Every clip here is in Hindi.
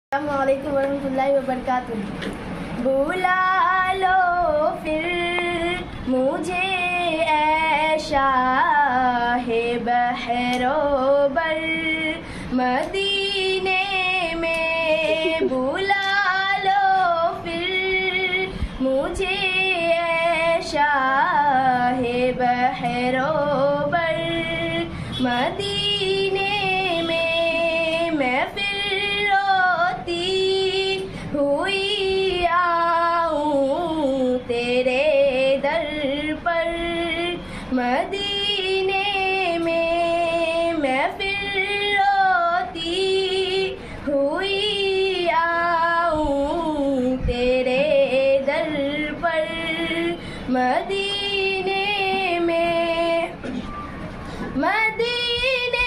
अस्सलामुअलैकुम वरहमतुल्लाहि वबरकातुह। बुला लो फिर मुझे ऐ शाहे बहरोबर मदीने में, बुला लो फिर मुझे ऐ शाहे बहरोबर मदीने में। मैं फिर रोती हुई आऊं तेरे दर पर मदीने में। मैं फिर रोती हुई आऊं तेरे दर पर मदीने में। मदीने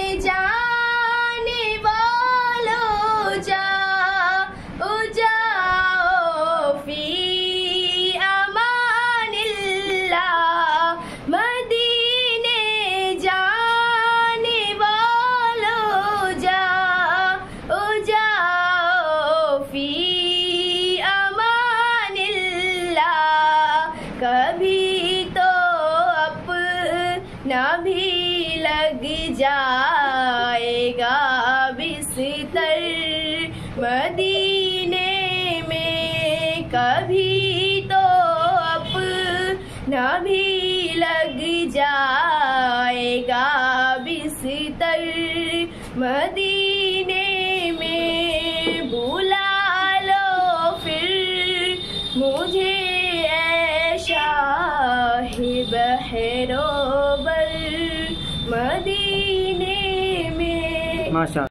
जाने वालों जाओ जाओ फी अमानिल्लाह। मदीने जाने वालों जाओ जाओ फी अमानिल्लाह। कभी तो अपना भी लग जाएगा बिस्तर मदीने में। कभी तो अपना भी लग जाएगा बिस्तर मदीने में। बुला लो फिर मुझे ऐ शाहे बहरोबर मदीने में। माशा